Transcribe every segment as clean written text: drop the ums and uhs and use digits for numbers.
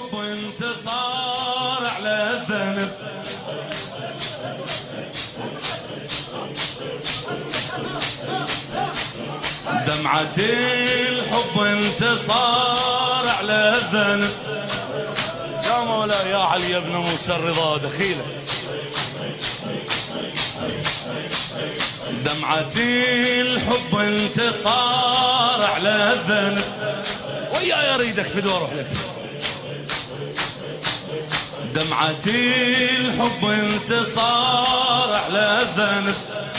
الحب انتصار على الذنب. دمعة الحب انتصار على الذنب. يا مولاي يا علي ابن موسى الرضا دخيله. دمعة الحب انتصار على الذنب. ويا يريدك في اروح لك. دمعة الحب انتصار على الذنب.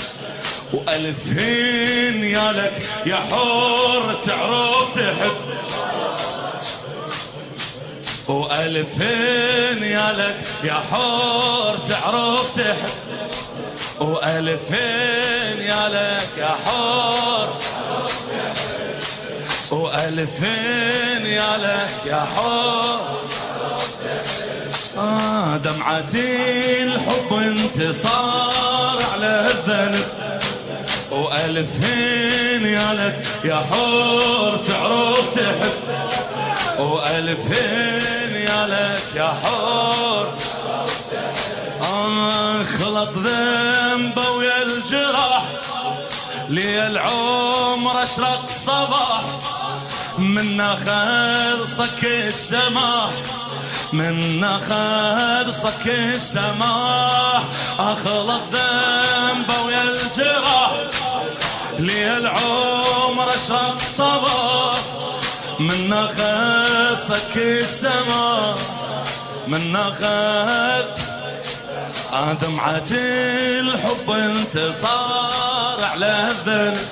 وألفين يا لك يا حور تعرف تحب. وألفين يا لك يا حور تعرف تحب. وألفين يا لك يا حور. وألفين يا لك يا حور. دمعة الحب انتصار على الذنب. وألفين يا لك يا حور تعرف تحب. وألفين يا لك يا حور. خلط ذنبه ويا الجراح. لي العمر اشرق صباح. منا خذ صك السماح. منا خذ صك السماح. خلط ذنبه ويا الجراح. لي العمر اشرق صباح. منا خذ صك السماح. منا خذ. دمعة الحب انتصار على الذنب.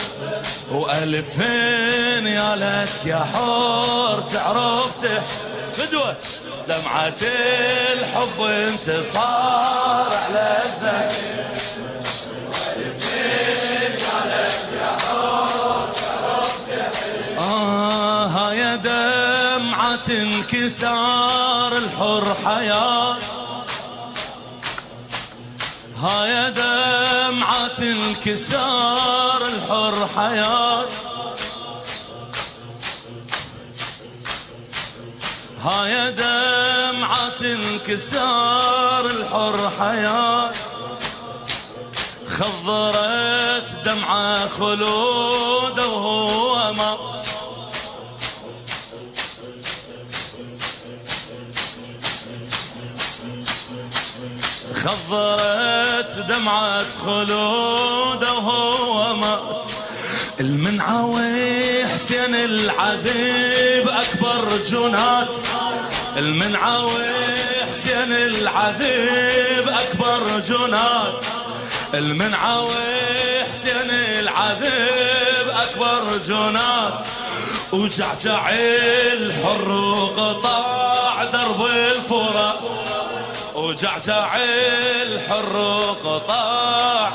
وألفين يا لك يا حور تعرف فدوة. دمعة الحب انتصار على الذنب. وألفين يا لك يا حور تعرف هاي دمعة انكسار الحر حياة. هاي دمعة انكسار الحر حياة. هاي دمعة انكسار الحر حياة. خضرت دمعة خلود وهو ما. خضرت دمعة خلود وهو مات. المنعوي حسين العذيب أكبر جنات. المنعوي حسين العذيب أكبر جنات. المنعوي حسين العذيب أكبر جنات. وجعجع الحر وقطع درب الفرات. وجعجع الحر قطاع.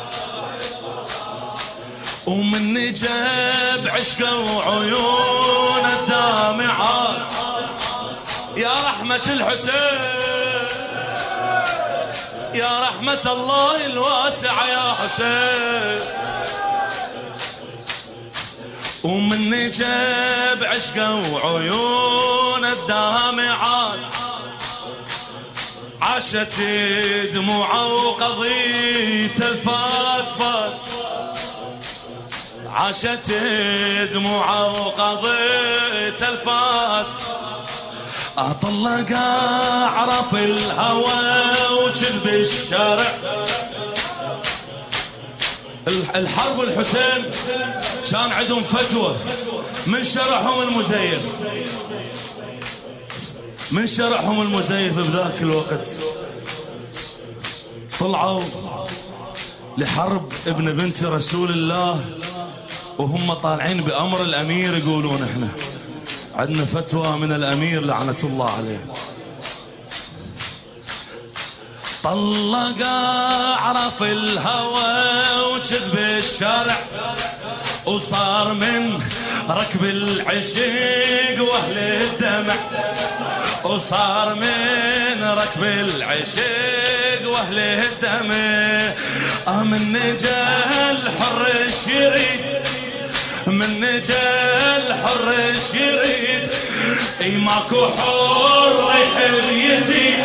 ومن جاب عشقه وعيون الدامعات. يا رحمة الحسين يا رحمة الله الواسعة يا حسين. ومن جاب عشقه وعيون الدامعات. عاشت دموعه وقضية الفاتفات. عاشت دموعه وقضية الفاتفات. طلق عرف الهوى وجذب الشارع. الحرب الحسين كان عندهم فتوى من شرحهم المزيف. من شرحهم المزيف بذاك الوقت. طلعوا لحرب ابن بنت رسول الله وهم طالعين بأمر الأمير. يقولون احنا عندنا فتوى من الأمير لعنة الله عليه. طلق عرف الهوى وجذب الشارع. وصار من ركب العشيق واهل الدمع. وصار من ركب العشيق واهل الدمع. من نجا الحر الشريد. من نجا الحر الشريد. اي ماكو حر يحب يزيد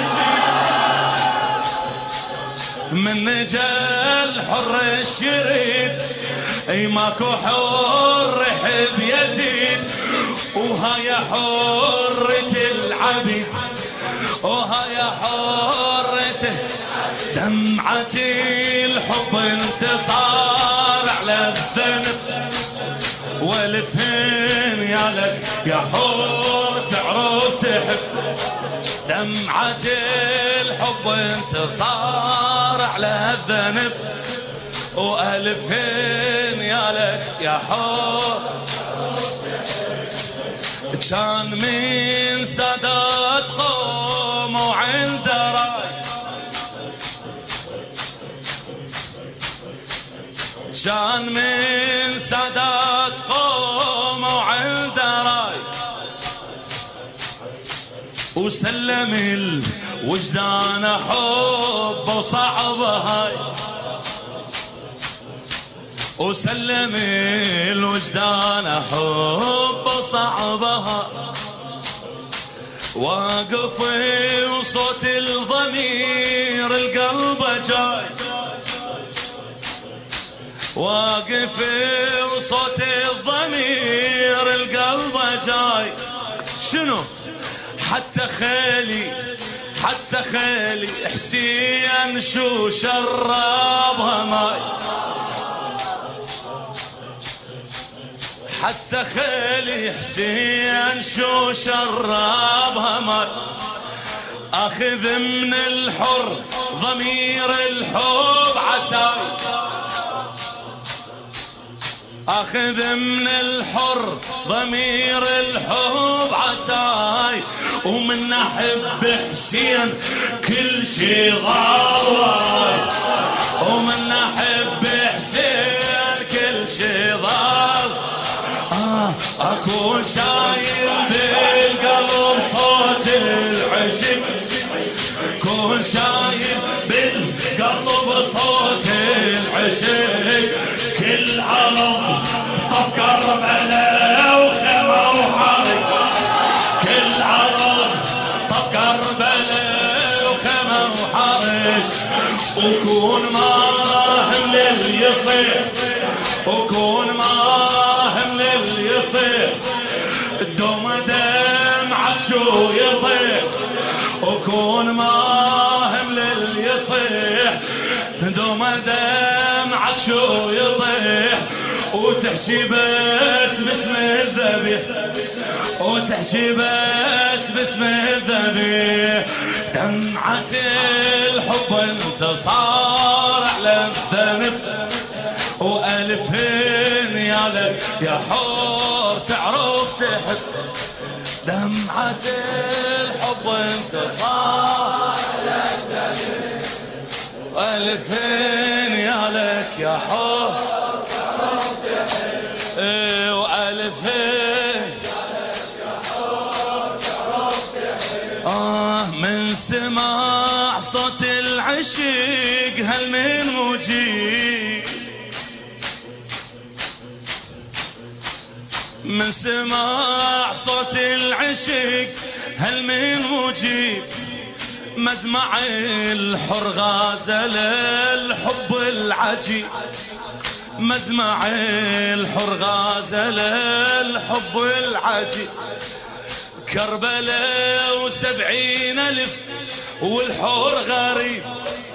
من نجل حر الشريد اي ماكو حر يحب يزيد وهاي حرة العبيد وهاي حرته دمعة الحب انتصار على الذنب والفين يالك يا حور تعرف تحب دمعة الحب انتصار على الذنب والفين يالك يا حور كان من سادات قوم وعند راي كان من سادات قوم وعند راي وسلم الوجدان حب وصعبة هاي وسلم الوجدان حب وصعبها واقف وصوت الضمير القلب جاي واقف وصوت الضمير القلب جاي شنو حتى خيلي حسين شو شربها ماي حتى خيلي حسين شو شربها ماي اخذ من الحر ضمير الحب عساي اخذ من الحر ضمير الحب عساي ومن احب حسين كل شي ضاوي ومن احب حسين كل شي ضاوي اكون شايل بالقلب صوت العشق كون شايل بالقلب صوت العشق كل عرض طف كربلاء وخما وحرق كل عرض طف كربلاء وخما وحرق وكون ماهم لليصيح وكون ماهم لليصيح الدوم دمعك شو يطيح وكون ماهم لليصيح دوم دمعك شو يطيح وتحكي بس باسم الذبيح وتحكي بس باسم الذبيح دمعة الحب انتصار على الذنب والفين يالك يا حور تعرف تحب دمعة الحب انتصار على الذنب والفين يالك يا حور تعرف تحب والفين من سماع صوت العشق هل من مجيب من سماع صوت العشق هل من مجيب مدمع الحر غازل الحب العجيب مدمع الحر غازل الحب العجيب كربلاء و70,000 والحور غريب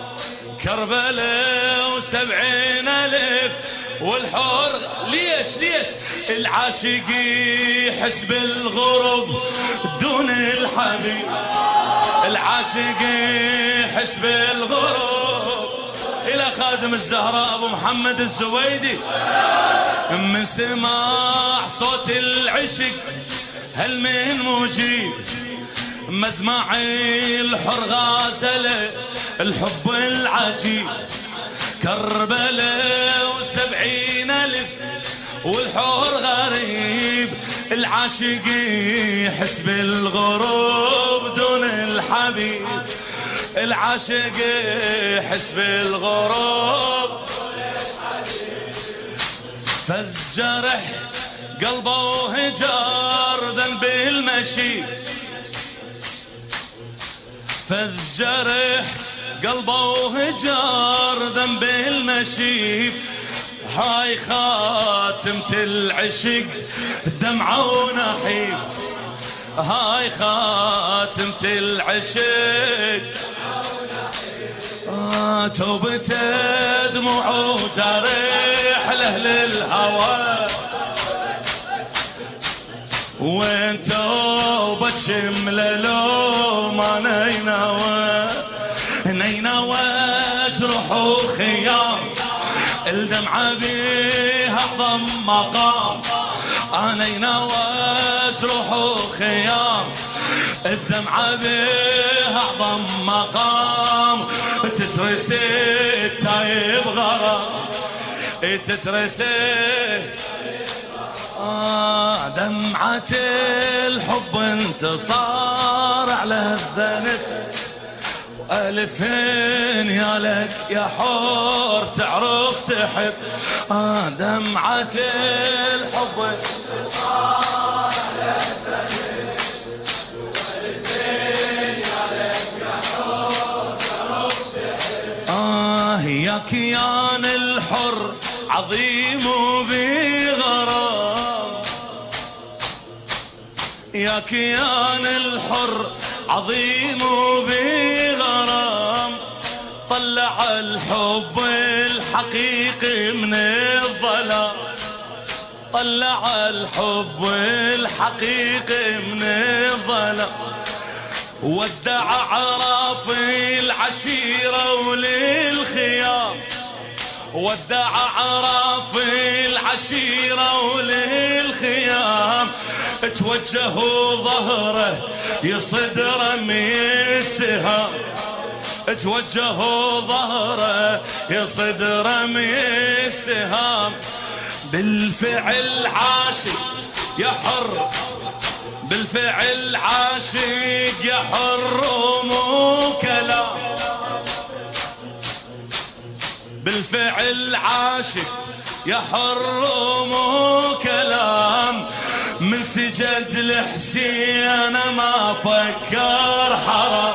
كربلاء و70,000 والحور ليش العاشق يحس بالغرب دون الحبيب العاشق يحس بالغرب إلى خادم الزهراء أبو محمد الزويدي من سماع صوت العشق هل من مجيب مدمع الحر غازل الحب العجيب كربلاء و70,000 والحور غريب العاشق يحس بالغروب دون الحبيب العاشق يحس بالغروب فالجرح قلبه هجار ذنب بالنشيب فالجرح قلبه وهجر ذنب المشيب هاي خاتمة العشق دمعة ونحيب هاي خاتمة العشق توبته دموع وجرح لأهل الهوى وين توبة شملة لو ما نينوى جروح وخيام الدمعة بيها ضم مقام نينوى جروح وخيام الدمعة بيها ضم مقام تترسي تايب غرام تترسي دمعة الحب انتصار على الذنب ألفين يا لك يا حور تعرف تحب دمعة الحب انتصار على الذنب ألفين يا لك يا حور تعرف تحب يا كيان الحر عظيم بغرام يا كيان الحر عظيم بغرام طلع الحب الحقيقي من الظلام طلع الحب الحقيقي من الظلام ودع عراف العشيرة وللخيام ودع عراف العشيرة وللخيام توجهوا ظهره يصد رمي السهام توجهوا ظهره يصد رمي السهام بالفعل عاشق يا حر بالفعل عاشق يا حر مو كلام بالفعل عاشق يا حر مو كلام من سجد لحسين ما فكر حرام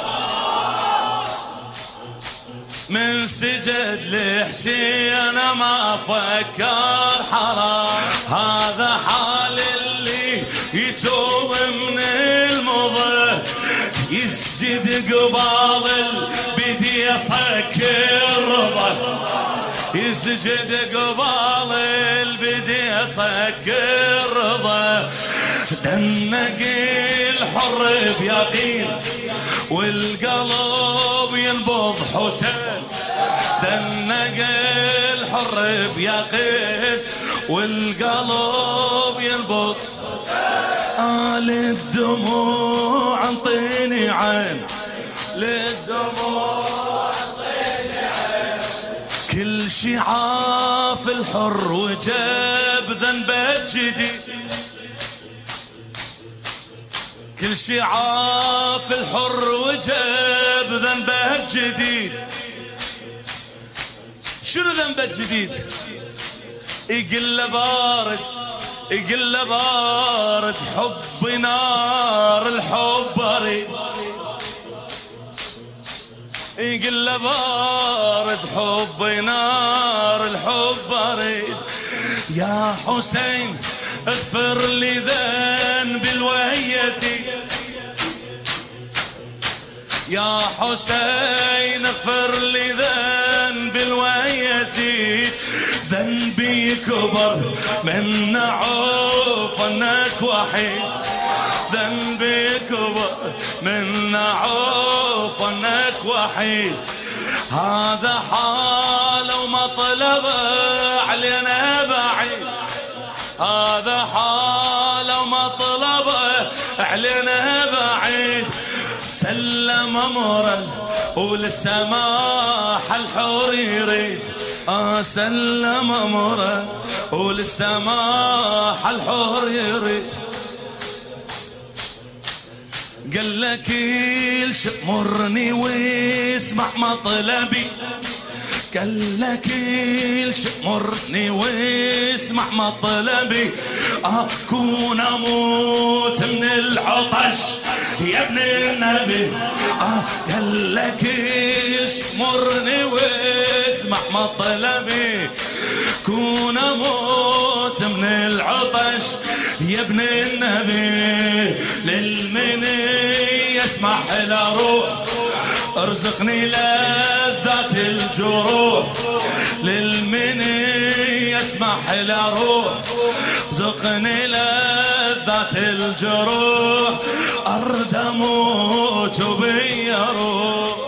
من سجد لحسين ما فكر حرام هذا حال اللي يتوب من المضى يسجد قبال البدي يسكر رضا يسجد قبال البدي يسكر رضا دنق الحر بيقين والقلب ينبض حسين دنق الحر بيقين والقلب ينبض للدموع انطيني عين للدموع انطيني عين كل شي عاف الحر وجاب ذنبه جديد كل شي عاف الحر وجاب ذنبه جديد شنو ذنبه الجديد يقل بارد يقل بارد حب نار الحب بريد يقل بارد حب نار الحب بريد يا حسين اغفر لي ذنبي الويسي يا حسين اغفر لي ذنبي الويسي ذنبي كبر من عوف انك وحيد ذنبي كبر من عوف انك وحيد هذا حال ومطلب علينا بعيد هذا حال ومطلب علينا بعيد سلم امره وللسماح الحور يريد سلم امره وللسماح الحور يريد قال لك الشمرني واسمع مطلبي قال لك مرني واسمع مطلبي اكون اموت من العطش يا ابن النبي. قال لك مرني واسمع مطلبي كون اموت من العطش يا ابن النبي. للمني يسمح لروح ارزقني لذات الجروح. للمني يسمح لروح ارزقني لذات الجروح. ارد اموت وبي روح.